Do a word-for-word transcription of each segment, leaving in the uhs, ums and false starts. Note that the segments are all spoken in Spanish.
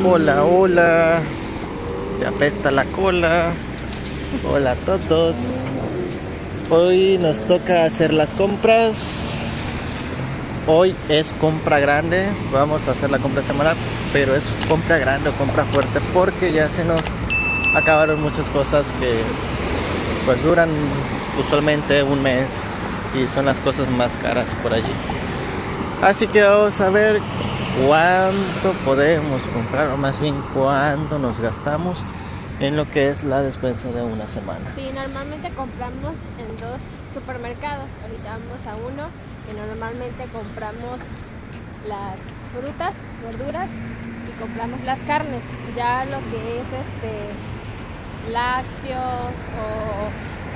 Hola, hola. Te apesta la cola. Hola a todos. Hoy nos toca hacer las compras. Hoy es compra grande. Vamos a hacer la compra semanal, pero es compra grande o compra fuerte porque ya se nos acabaron muchas cosas que pues duran usualmente un mes y son las cosas más caras por allí. Así que vamos a ver cuánto podemos comprar, o más bien cuánto nos gastamos en lo que es la despensa de una semana. Sí, normalmente compramos en dos supermercados. Ahorita vamos a uno que normalmente compramos las frutas, verduras y compramos las carnes. Ya lo que es este lácteos o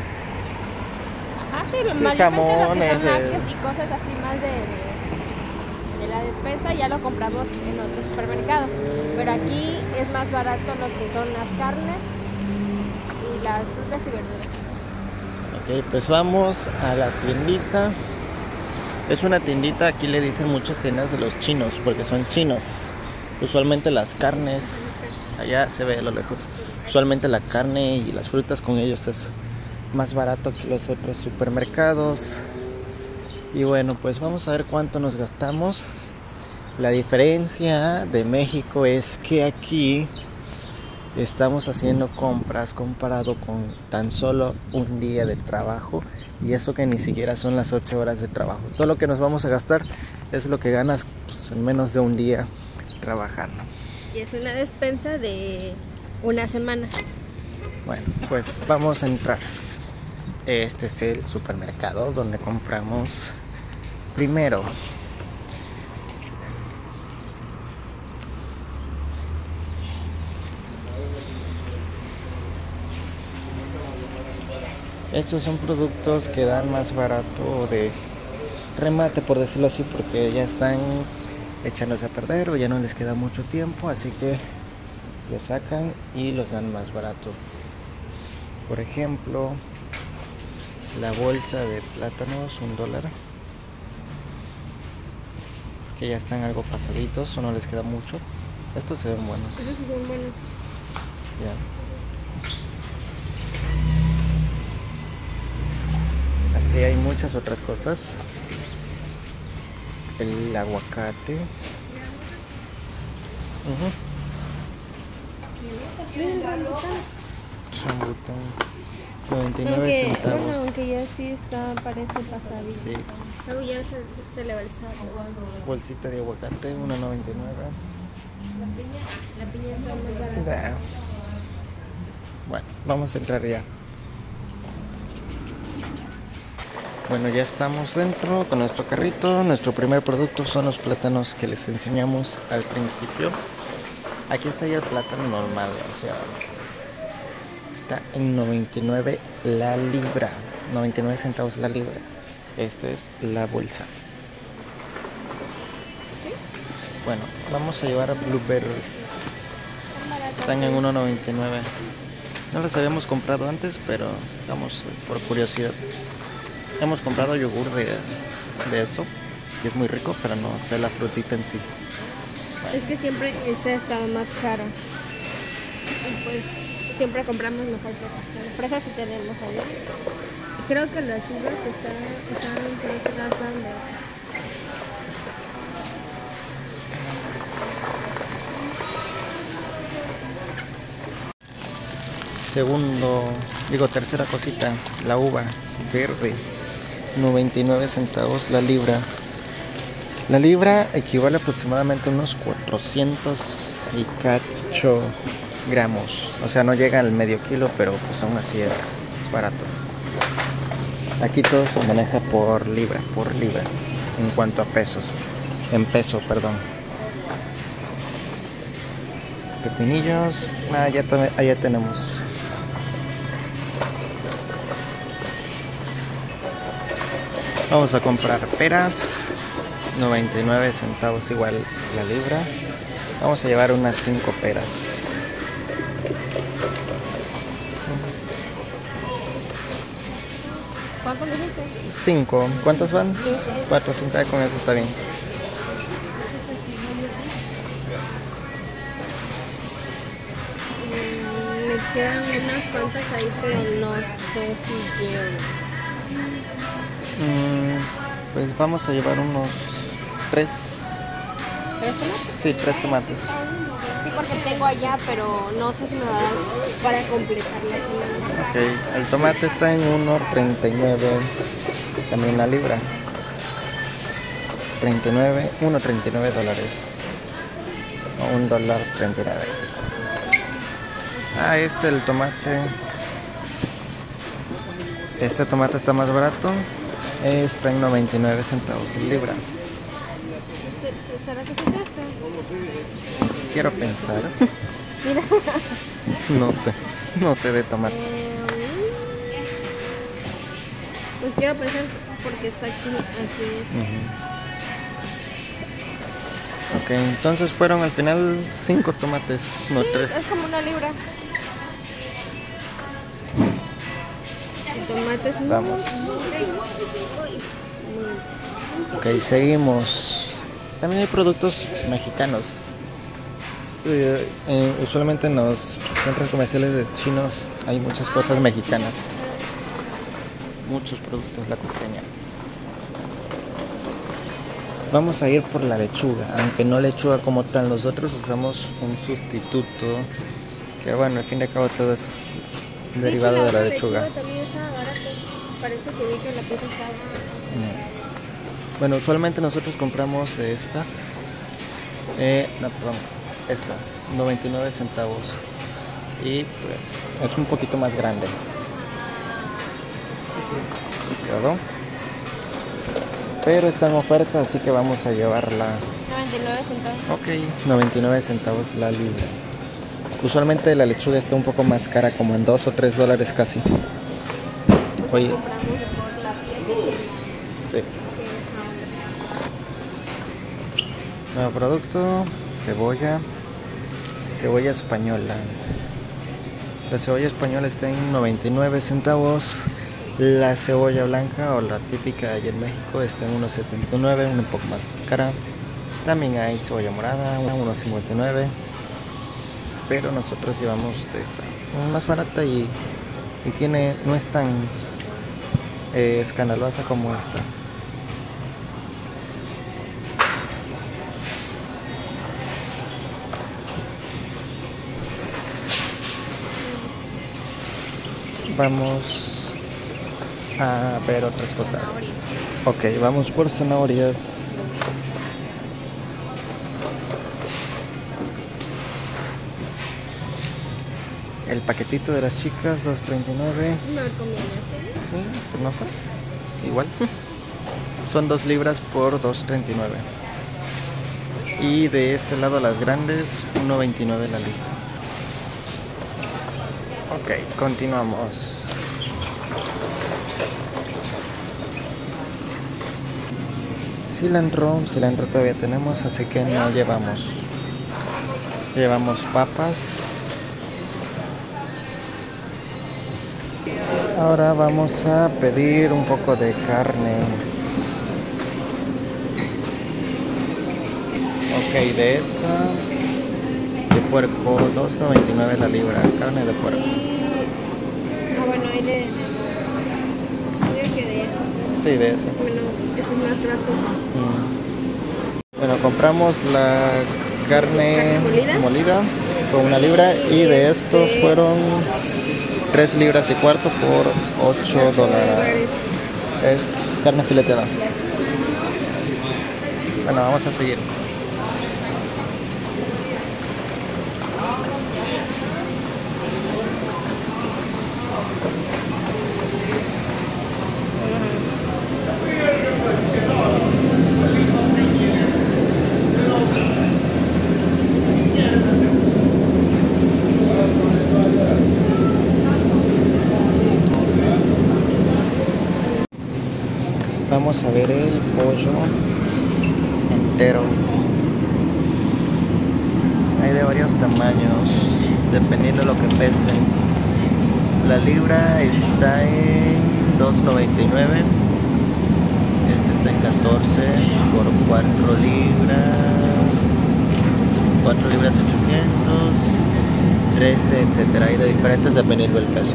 ajá, sí, Sí, mayormente jamones, lo que son lácteos eh. y cosas así más de, de de la despensa ya lo compramos en otro supermercado, pero aquí es más barato lo que son las carnes y las frutas y verduras. Ok, pues vamos a la tiendita. Es una tiendita, aquí le dicen muchas tiendas de los chinos porque son chinos. Usualmente las carnes, allá se ve a lo lejos, usualmente la carne y las frutas con ellos es más barato que los otros supermercados. Y bueno, pues vamos a ver cuánto nos gastamos. La diferencia de México es que aquí estamos haciendo compras comparado con tan solo un día de trabajo, y eso que ni siquiera son las ocho horas de trabajo. Todo lo que nos vamos a gastar es lo que ganas pues, en menos de un día trabajando. Y es una despensa de una semana. Bueno, pues vamos a entrar. Este es el supermercado donde compramos primero. Estos son productos que dan más barato de remate, por decirlo así, porque ya están echándose a perder o ya no les queda mucho tiempo, así que los sacan y los dan más barato. Por ejemplo, la bolsa de plátanos, un dólar, que ya están algo pasaditos o no les queda mucho. Estos se ven buenos. Esos sí son buenos. Ya. Así hay muchas otras cosas. El aguacate. Uh-huh. Rambután. noventa y nueve Aunque, centavos. bueno, aunque ya sí está, parece pasadito. Sí. Luego ya se, se le va el sabor. Bolsita de aguacate, uno noventa y nueve. La piña, la piña está más barata. Bueno, vamos a entrar ya. Bueno, ya estamos dentro con nuestro carrito. Nuestro primer producto son los plátanos que les enseñamos al principio. Aquí está ya el plátano normal, o sea, está en noventa y nueve la libra, noventa y nueve centavos la libra. Esta es la bolsa. Bueno, vamos a llevar a blueberries. Están en uno noventa y nueve. No las habíamos comprado antes, pero vamos por curiosidad. Hemos comprado yogur de, de eso, que es muy rico, pero no sé la frutita en sí. Es que siempre esta estaba más cara. Y pues siempre compramos mejor fresa. Fresa sí tenemos allá. Y creo que las uvas están, están en precios más grandes. Segundo, digo tercera cosita, la uva verde, noventa y nueve centavos la libra. La libra equivale aproximadamente a unos cuatrocientos y cacho gramos. O sea, no llega al medio kilo, pero pues aún así es barato. Aquí todo se maneja por libra, por libra, en cuanto a pesos. En peso, perdón. Pepinillos, ah, ya allá tenemos. Vamos a comprar peras, noventa y nueve centavos igual la libra. Vamos a llevar unas cinco peras. ¿Cuántos dijiste? cinco. ¿Cuántas van? cuatro, cinco, con eso está bien. Quedan unas cuantas ahí, pero no sé si llevo. Mm, pues vamos a llevar unos tres. ¿Tres tomates? Sí, tres tomates. Sí, porque tengo allá, pero no sé si me va a dar para completar la semana. Ok, el tomate está en uno treinta y nueve, también la libra. treinta y nueve, uno treinta y nueve dólares. O un dólar treinta y nueve. Ah, este el tomate. Este tomate está más barato. Está en noventa y nueve centavos el libra. ¿Será que sí es este? Quiero pensar. Mira. No sé. No sé de tomates. Pues quiero pensar porque está aquí. Así es. Uh-huh. Ok, entonces fueron al final cinco tomates, no Sí, tres. es como una libra. El tomate es muy... Vamos. Ok, seguimos. También hay productos mexicanos. Eh, eh, usualmente en los centros comerciales de chinos hay muchas cosas mexicanas. Muchos productos, la costeña. Vamos a ir por la lechuga, aunque no lechuga como tal. Nosotros usamos un sustituto que, bueno, al fin y al cabo todo es derivado de, hecho, la de la lechuga. lechuga también está barato. Parece que vi que la pieza estaba... No. Bueno, usualmente nosotros compramos esta. Eh, no, perdón, esta, noventa y nueve centavos. Y pues es un poquito más grande. ¿Verdad? Pero está en oferta, así que vamos a llevarla. noventa y nueve centavos. Ok, noventa y nueve centavos la libra. Usualmente la lechuga está un poco más cara, como en dos o tres dólares casi. Oye. Sí. Nuevo producto, cebolla. Cebolla española. La cebolla española está en noventa y nueve centavos. La cebolla blanca o la típica allá en México está en uno setenta y nueve, un poco más cara. También hay cebolla morada, uno cincuenta y nueve. Pero nosotros llevamos de esta, más barata y, y tiene, no es tan eh, escandalosa como esta. Vamos a ver otras cosas. Ok, vamos por zanahorias. El paquetito de las chicas, dos treinta y nueve. No conviene, ¿sí? Sí, no sé. Igual. Son dos libras por dos treinta y nueve. Y de este lado las grandes, uno veintinueve la libra. Ok, continuamos. Cilantro, cilantro todavía tenemos, así que no llevamos. Llevamos papas. Ahora vamos a pedir un poco de carne. Ok, de esta de puerco, dos noventa y nueve la libra, carne de puerco. Ah, bueno, hay de... Creo que de eso. Sí, de esa. Bueno, esta es más grasosa. Mm. Bueno, compramos la carne ¿Carne molida? molida con una libra y de estos fueron tres libras y cuarto por ocho dólares. Es carne fileteada. Bueno, vamos a seguir. Vamos a ver el pollo entero. Hay de varios tamaños, dependiendo de lo que pesen. La libra está en dos noventa y nueve. Este está en catorce por cuatro libras. cuatro libras ochocientos. trece, etcétera, y de diferentes dependiendo del peso.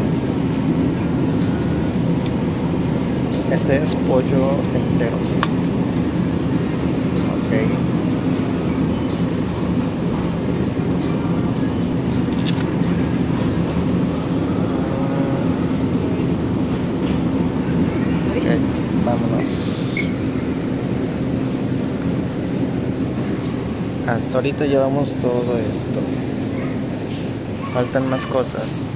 Este es pollo entero. Ok. Ok, vámonos. Hasta ahorita llevamos todo esto. Faltan más cosas.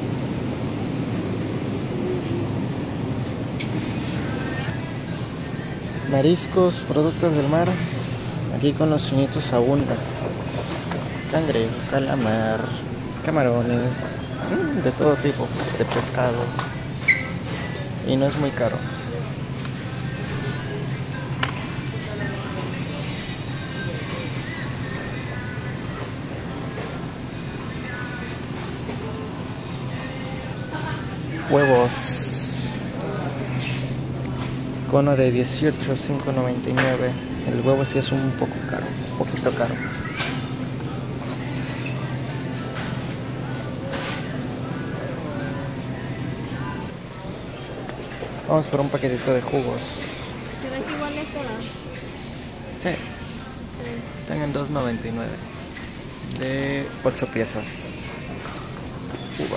Mariscos, productos del mar. Aquí con los chinitos abundan. Cangrejo, calamar, camarones, de todo tipo de pescados. Y no es muy caro. Huevos. Cono de dieciocho, cinco noventa y nueve. El huevo sí es un poco caro, un poquito caro. Vamos por un paquetito de jugos. ¿Será que igual es todo? Sí. Están en dos noventa y nueve. De ocho piezas. Uva.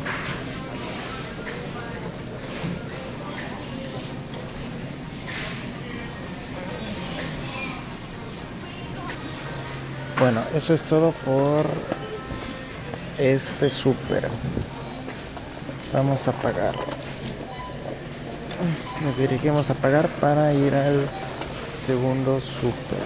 Bueno, eso es todo por este súper. Vamos a pagar. Nos dirigimos a pagar para ir al segundo súper.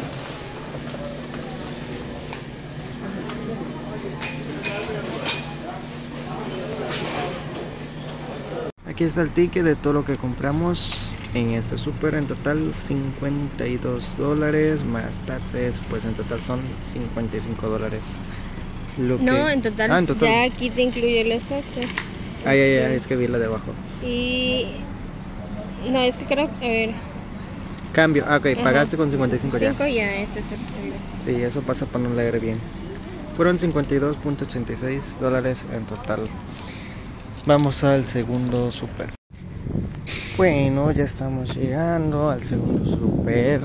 Aquí está el ticket de todo lo que compramos en este súper. En total cincuenta y dos dólares más taxes, pues en total son cincuenta y cinco dólares. Lo No, que... en total, ah, en total. ya aquí te incluye los taxes. Ay, ay, ay, es que vi la de abajo. Y... no, es que creo que... a ver... Cambio, ah, ok, Ajá. Pagaste con cincuenta y cinco ya. cinco ya, ese es el... Sí, eso pasa para no leer bien. Fueron cincuenta y dos punto ochenta y seis dólares en total. Vamos al segundo súper. Bueno, ya estamos llegando al segundo súper.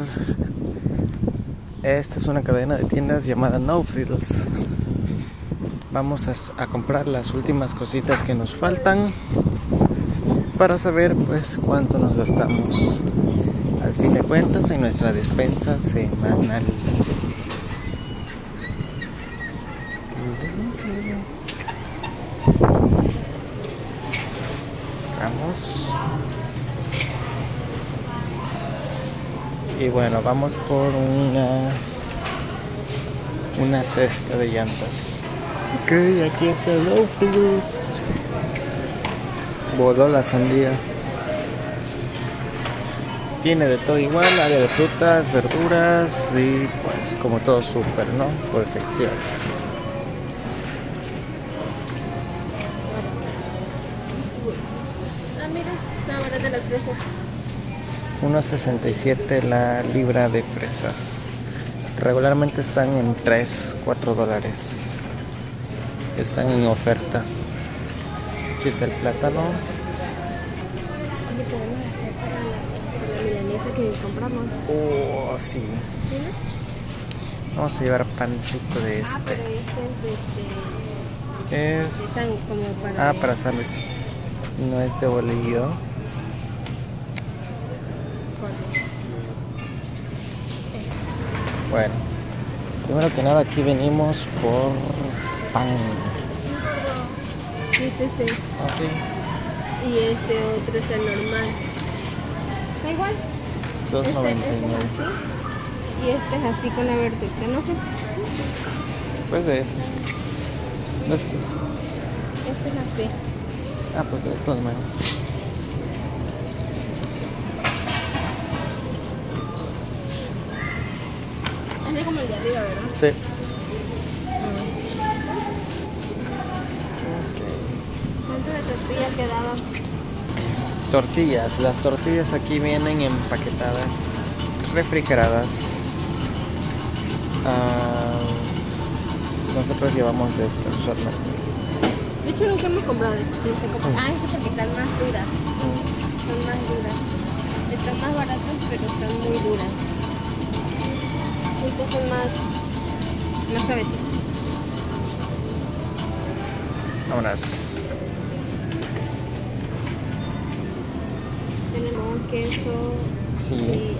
Esta es una cadena de tiendas llamada No Frills. Vamos a, a comprar las últimas cositas que nos faltan para saber pues cuánto nos gastamos al fin de cuentas en nuestra despensa semanal. Vamos. Y bueno, vamos por una una cesta de llantas. Ok, aquí está el Loftus. Voló la sandía. Tiene de todo igual, área de frutas, verduras y pues como todo súper, ¿no? Por secciones. Ah, mira, está barata las fresas. uno sesenta y siete la libra de fresas. Regularmente están en tres, cuatro dólares. Están en oferta. Aquí está el plátano. Oye, podemos hacer para la, para la milanesa que compramos. Oh, sí. ¿Sí? Vamos a llevar pancito de Ah, este. pero este es de... de, Es... de san, como para... Ah, para sándwich. No es de bolillo. Bueno, primero que nada aquí venimos por pan. Sí, sí, sí. Ok. Y este otro es el normal. Da igual. dos Este, noventa este y es nueve. así. Y este es así con la verdura. No sé. Pues de este. De estos. Este es así. Ah, pues de estos menos. Es como el de arriba, ¿verdad? Sí. ¿Cuánto de tortilla quedaba? Tortillas. Las tortillas aquí vienen empaquetadas, refrigeradas. Ah, Nosotros llevamos de este usualmente. De hecho nunca hemos comprado de este. No sé cómo. Ah, es porque están más duras. Mm. Son más duras. Están más baratas, pero están muy duras. Estas son más, más suavecitas. Vámonos. Tenemos queso. Sí. Y,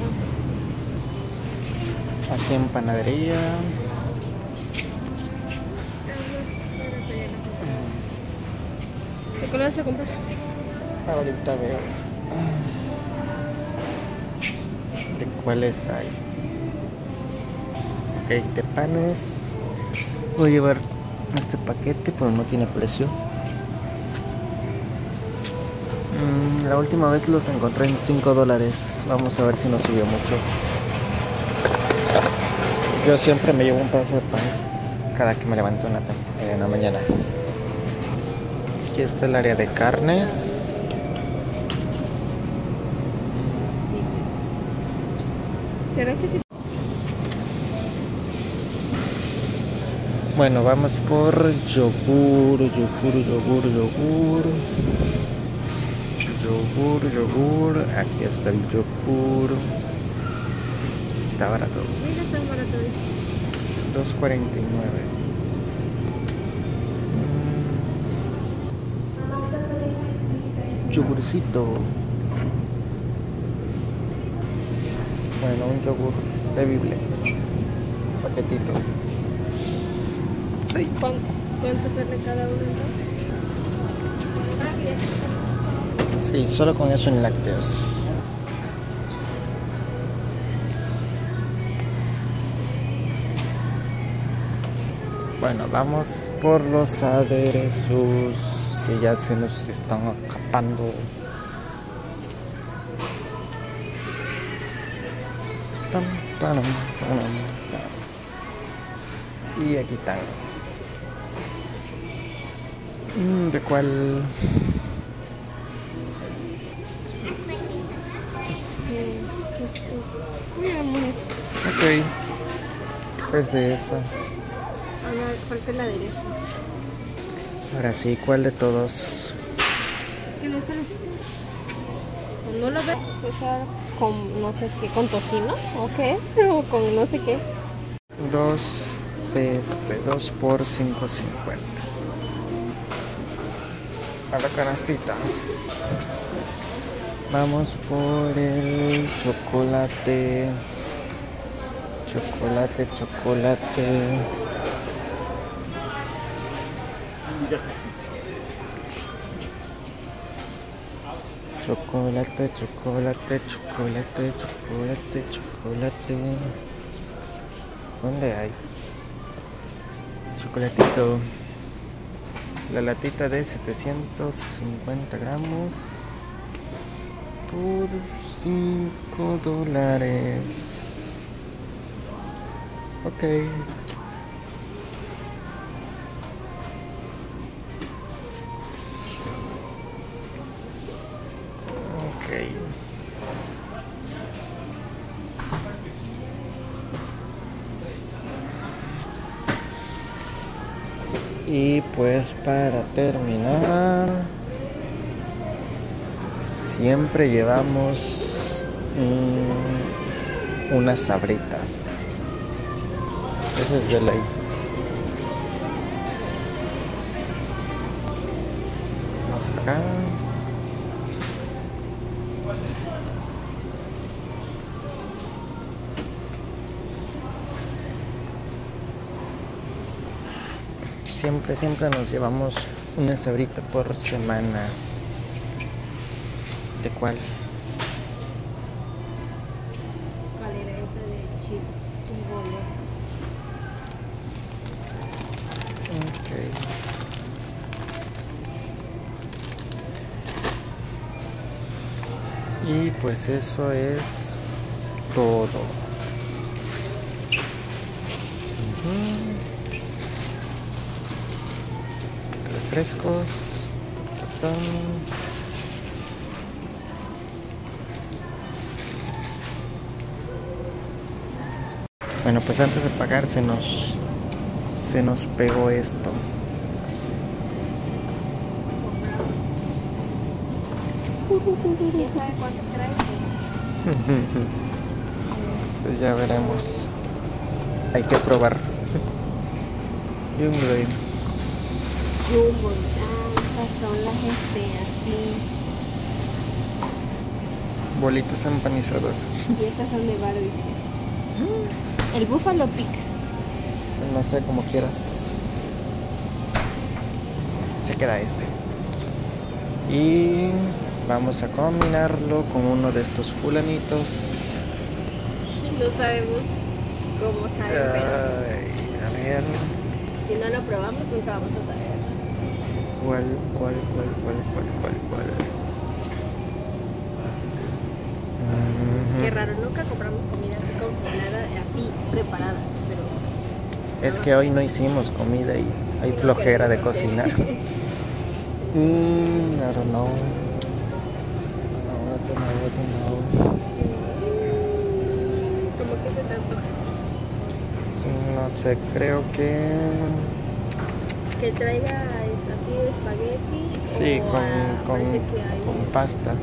ah. Aquí en panadería. ¿De qué lo vas a comprar? Ahorita veo. ¿De cuáles hay? Ok, de panes. Voy a llevar este paquete, pero no tiene precio. Mm, la última vez los encontré en cinco dólares. Vamos a ver si nos subió mucho. Yo siempre me llevo un pedazo de pan cada que me levanto en la, en la mañana. Aquí está el área de carnes. ¿Será que sí? Bueno, vamos por yogur, yogur, yogur, yogur. Yogur, yogur. Aquí está el yogur. Está barato. Mira, está barato. dos cuarenta y nueve. Yogurcito. Bueno, un yogur bebible. Paquetito. Ay. ¿Cuánto, ¿Cuánto sale cada uno entonces? Sí, solo con eso en lácteos. Bueno, vamos por los aderezos que ya se nos están escapando. Pam, pam, pam, pam. Y aquí están. Mm, ¿De cuál? Mira, muy. Ok. Pues de esa. Ahora falta el aderezo. Ahora sí, ¿cuál de todos? Es que no está así. No lo veo. César con no sé qué, con tocino o qué es, o con no sé qué. Dos de este, dos por cinco cincuenta. A la canastita. Vamos por el chocolate. Chocolate, chocolate. Chocolate, chocolate, chocolate, chocolate, chocolate. ¿Dónde hay? Chocolatito. La latita de setecientos cincuenta gramos por cinco dólares. Ok. Ok. Y pues para terminar, siempre llevamos mm, una sabrita. Esa es de ley. Vamos acá. Siempre, siempre nos llevamos una sabrita por semana. ¿De cuál? ¿Cuál era esa de chips? Un bolo. Ok. Y pues eso es todo. Uh-huh. Refrescos. Ta, ta, ta. Bueno, pues antes de pagar se nos se nos pegó esto. ¿Quién sabe cuánto trae? Pues ya veremos. Hay que probar. Jumbo. Jumbo, ah, estas son las este, así. Bolitas empanizadas. Y estas son de barbecue. El Buffalo Pick. No sé, como quieras. Se queda este. Y vamos a combinarlo con uno de estos fulanitos. No sabemos cómo saben, pero Ay, a ver. si no lo probamos nunca vamos a saber. ¿Cuál, cuál, cuál, cuál, cuál, cuál, cuál? Qué raro, nunca compramos comida así congelada, así preparada, pero... Es que hoy no hicimos comida y hay Y no flojera de queremos hacer. cocinar. Mm, I don't know. No, I don't know, I don't know. ¿Cómo que se te antoja? No sé, creo que... Que traiga este, así espagueti. Sí, o con, a- con, parece que hay, con pasta.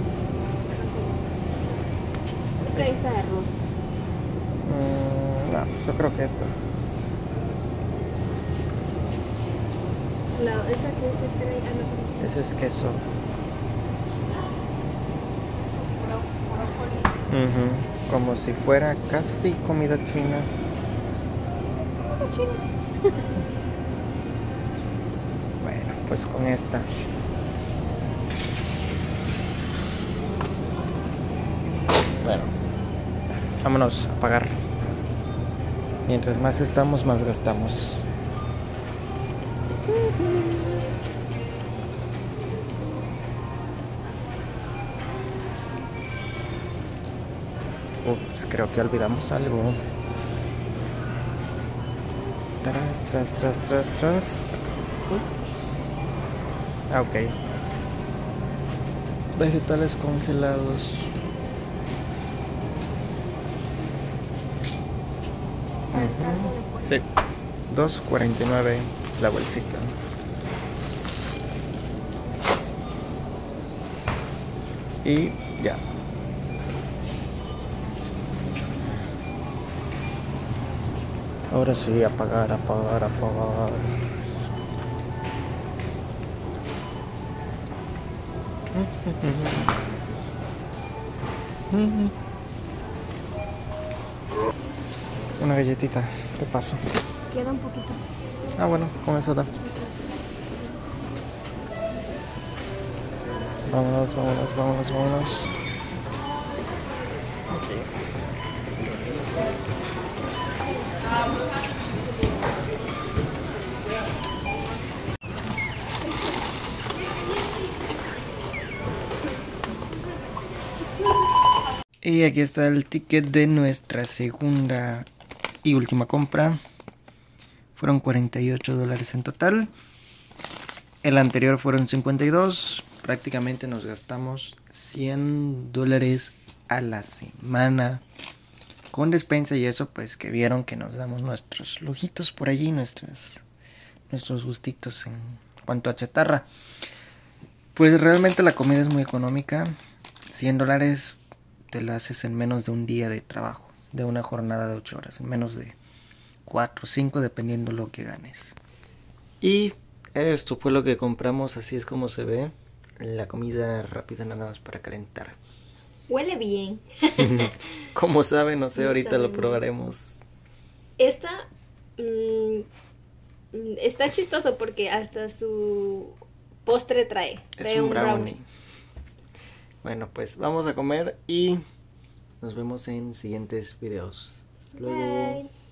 esta es de arroz. Mm, no, pues yo creo que esto. La, esa que, que trae, ah, no, Ese es queso. bro- brócoli. Ujú, como si fuera casi comida china. Comida china. Bueno, pues con esta. Bueno, vámonos a pagar. Mientras más estamos, más gastamos. Ups, creo que olvidamos algo. Tras, tras, tras, tras, tras. Ah, ok. Vegetales congelados. Ujú. Sí, dos cuarenta y nueve la bolsita. Y ya. Ahora sí, a pagar, a pagar, a pagar. Una galletita, te paso. Queda un poquito. Ah, bueno, con eso da. Vámonos, vámonos, vámonos, vámonos. Y aquí está el ticket de nuestra segunda y última compra. Fueron cuarenta y ocho dólares en total. El anterior fueron cincuenta y dos. Prácticamente nos gastamos cien dólares a la semana. Con despensa y eso, pues que vieron que nos damos nuestros lujitos por allí, nuestras, nuestros gustitos en cuanto a chatarra. Pues realmente la comida es muy económica. cien dólares te la haces en menos de un día de trabajo, de una jornada de ocho horas, en menos de cuatro o cinco dependiendo lo que ganes. Y esto fue lo que compramos, así es como se ve. La comida rápida nada más para calentar. Huele bien. Como saben, no sé, No ahorita lo sabe. probaremos. Esta mm, mm, está chistoso porque hasta su postre trae. Trae Es un brownie. Bueno, pues vamos a comer y nos vemos en siguientes videos. Hasta luego. Bye.